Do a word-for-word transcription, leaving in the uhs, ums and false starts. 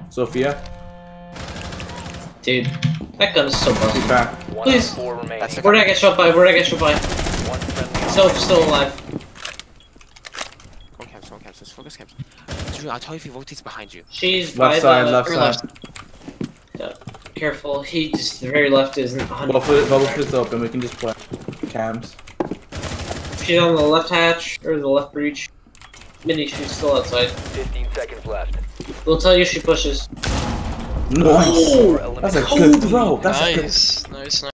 Sophia. Dude, that gun is so busted. Back. Please. Where did I get shot by? Where did I get shot by? Soph still alive. Go on camps, go on camps, just focus camps. Drew, I'll tell you if he rotates behind you. She's Left by side, the left left. side. Yeah, careful, he just, the very left isn't one hundred Bubble flip, bubble flip's open, we can just play. Cams. She's on the left hatch, or the left breach. Minnie, she's still outside. fifteen seconds left. We'll tell you if she pushes. Nice! That's a good throw! That's a good Nice, nice, nice.